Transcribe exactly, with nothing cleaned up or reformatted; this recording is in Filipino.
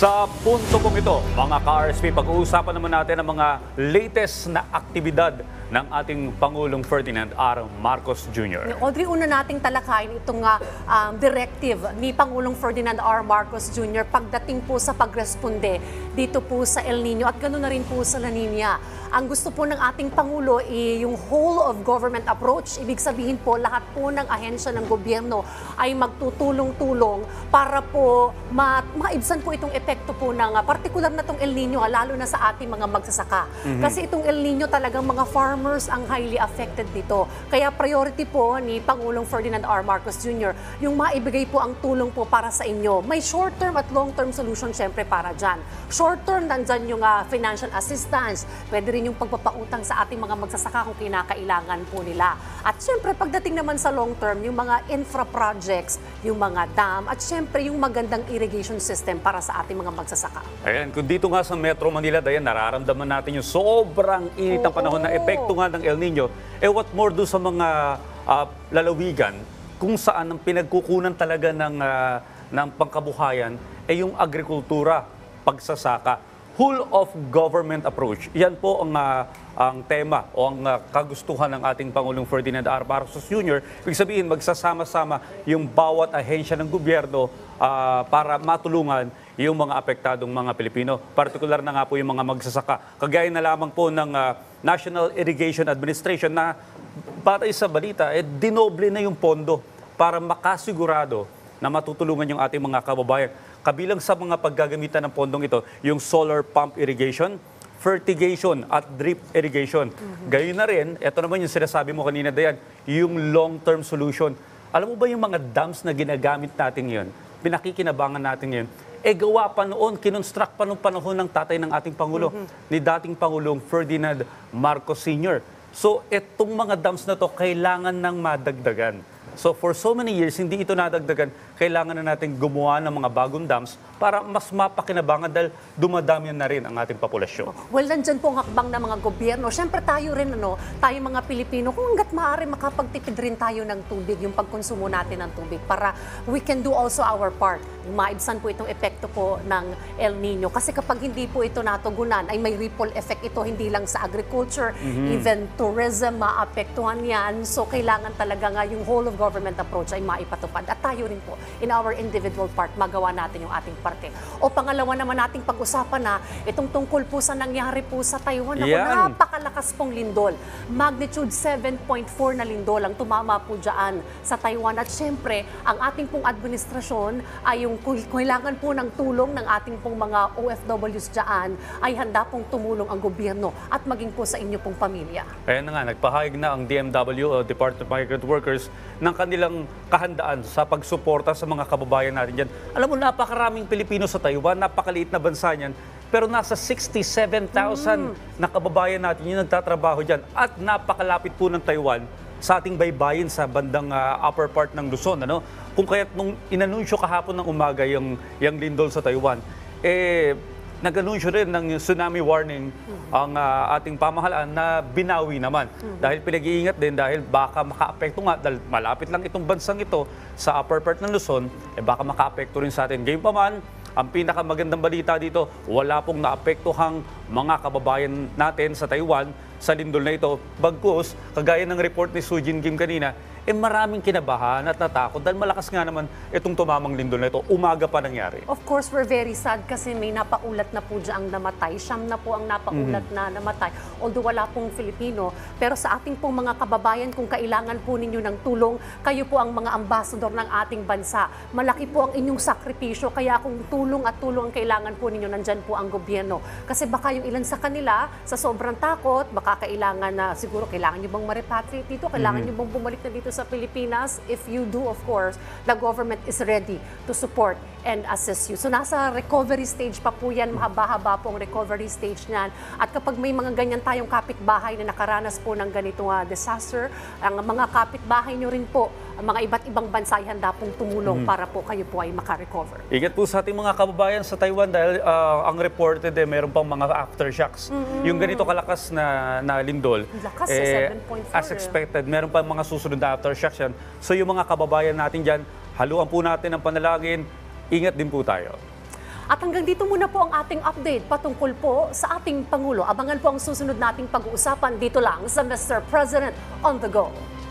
Sa punto kong ito, mga ka-R S P, pag-uusapan naman natin ang mga latest na aktibidad ng ating Pangulong Ferdinand R. Marcos Junior Audrey, una nating talakayin itong uh, um, directive ni Pangulong Ferdinand R. Marcos Junior pagdating po sa pagresponde dito po sa El Nino at ganoon na rin po sa La Nina. Ang gusto po ng ating Pangulo ay yung whole of government approach. Ibig sabihin po, lahat po ng ahensya ng gobyerno ay magtutulong-tulong para po ma maibsan po itong epekto po ng uh, partikular na itong El Nino, lalo na sa ating mga magsasaka. Mm-hmm. Kasi itong El Nino talagang mga farmers ang highly affected dito. Kaya priority po ni Pangulong Ferdinand R. Marcos Junior yung maibigay po ang tulong po para sa inyo. May short-term at long-term solution syempre para dyan. Short-term, nandyan yung uh, financial assistance. Pwede rin yung pagpapautang sa ating mga magsasaka kung kinakailangan po nila. At syempre, pagdating naman sa long-term, yung mga infra projects, yung mga dam, at syempre yung magandang irrigation system para sa ating mga magsasaka. Ayan, kung dito nga sa Metro Manila, Dayan, nararamdaman natin yung sobrang init ng panahon na epekto nga ng El Nino. Eh, what more do sa mga uh, lalawigan kung saan ang pinagkukunan talaga ng, uh, ng pangkabuhayan ay eh, yung agrikultura, pagsasaka. Whole of government approach. Yan po ang, uh, ang tema o ang uh, kagustuhan ng ating Pangulong Ferdinand R. Marcos Junior Ibig sabihin, magsasama-sama yung bawat ahensya ng gobyerno uh, para matulungan yung mga apektadong mga Pilipino. Partikular na nga po yung mga magsasaka. Kagaya na lamang po ng uh, National Irrigation Administration na batay sa balita, eh, dinoble na yung pondo para makasigurado na matutulungan yung ating mga kababayan. Kabilang sa mga paggagamitan ng pondong ito, yung solar pump irrigation, fertigation at drip irrigation. Mm-hmm. Gayon na rin, ito naman yung sinasabi mo kanina, Dayan, yung long-term solution. Alam mo ba yung mga dams na ginagamit natin yun, pinakikinabangan natin yun, eh gawa pa noon, kinonstruct pa noong panahon ng tatay ng ating Pangulo, mm-hmm. ni dating Pangulong Ferdinand Marcos Senior So, itong mga dams na to kailangan ng madagdagan. So for so many years, hindi ito nadagdagan. Kailangan na natin gumawa ng mga bagong dams para mas mapakinabangan dahil dumadami na rin ang ating populasyon. Well, nandyan po ang hakbang ng mga gobyerno. Siyempre tayo rin, ano, tayo mga Pilipino, kung hanggat maaari makapagtipid rin tayo ng tubig, yung pagkonsumo natin ng tubig para we can do also our part. Maibsan po itong epekto po ng El Nino. Kasi kapag hindi po ito natugunan, ay may ripple effect ito hindi lang sa agriculture, mm-hmm. even tourism, maapektuhan yan. So kailangan talaga nga yung whole of government approach ay maipatupad. At tayo rin po, in our individual part, magawa natin yung ating parte. O pangalawa naman nating pag-usapan na itong tungkol po sa nangyari po sa Taiwan. Ako, napakalakas pong lindol. Magnitude seven point four na lindol ang tumama po dyan sa Taiwan. At syempre, ang ating pong administrasyon ay yung kailangan po ng tulong ng ating pong mga O F Ws dyan ay handa pong tumulong ang gobyerno at maging po sa inyo pong pamilya. Kaya na nga, nagpahayag na ang D M W o Department of Migrant Workers ng kanilang kahandaan sa pagsuporta sa mga kababayan natin dyan. Alam mo, napakaraming Pilipino sa Taiwan, napakaliit na bansa niyan, pero nasa sixty-seven thousand mm. na kababayan natin yung nagtatrabaho dyan. At napakalapit po ng Taiwan sa ating baybayin sa bandang uh, upper part ng Luzon. Ano? Kung kaya't nung inanunsyo kahapon ng umaga yung, yung lindol sa Taiwan, eh, nag-anunsyo rin ng tsunami warning mm-hmm. ang uh, ating pamahalaan na binawi naman. Mm-hmm. Dahil pinag-iingat din dahil baka maka-apekto nga, dahil malapit lang itong bansang ito sa upper part ng Luzon, eh baka maka-apekto rin sa atin. Gayun pa man, ang pinakamagandang balita dito, wala pong naapektuhang mga kababayan natin sa Taiwan sa lindol na ito. Bagkus, kagaya ng report ni Sujin Kim kanina, eh maraming kinabahan at natakot dahil malakas nga naman itong tumamang lindol na ito. Umaga pa nangyari. Of course, we're very sad kasi may napaulat na po dyan ang namatay. Siyam na po ang napaulat mm-hmm. na namatay. Although wala pong Filipino. Pero sa ating pong mga kababayan, kung kailangan po ninyo ng tulong, kayo po ang mga ambassador ng ating bansa. Malaki po ang inyong sakripisyo. Kaya kung tulong at tulong ang kailangan po ninyo, nandyan po ang gobyerno. Kasi baka yung ilan sa kanila, sa sobrang takot, baka kailangan na, siguro kailangan nyo bang ma-repatriate dito? Kailangan mm-hmm. nyo bang bumalik na dito sa Pilipinas? If you do, of course, the government is ready to support and assist you. So nasa recovery stage pa po yan, mahaba-haba po ang recovery stage niyan. At kapag may mga ganyan tayong kapitbahay na nakaranas po ng ganitong uh, disaster, ang mga kapitbahay nyo rin po, ang mga iba't ibang bansa ay handa pong tumulong mm. para po kayo po ay makarecover. Ingat po sa ating mga kababayan sa Taiwan dahil uh, ang reported eh, meron pang mga aftershocks. Mm-hmm. Yung ganito kalakas na, na lindol, lakas eh, seven point four, as expected, meron pang mga susunod na aftershocks yan. So yung mga kababayan natin dyan, haluan po natin ang panalangin, ingat din po tayo. At hanggang dito muna po ang ating update patungkol po sa ating Pangulo. Abangan po ang susunod nating pag-uusapan dito lang sa mister President on the Go.